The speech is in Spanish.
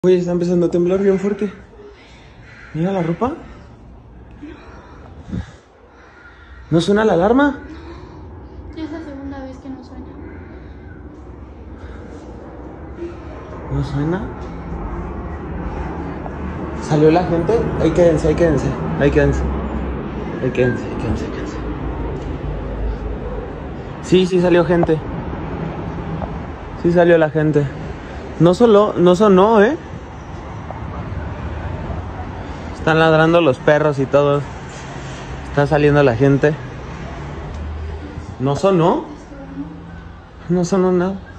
Uy, está empezando a temblar bien fuerte. Mira la ropa. ¿No suena la alarma? Es la segunda vez que no suena. ¿No suena? ¿Salió la gente? Ahí quédense, ahí quédense. Ahí quédense. Ahí quédense, ahí quédense, ahí quédense. Sí, sí salió gente. Sí salió la gente. No sonó, ¿eh? Están ladrando los perros y todo. Está saliendo la gente. ¿No sonó? No sonó nada.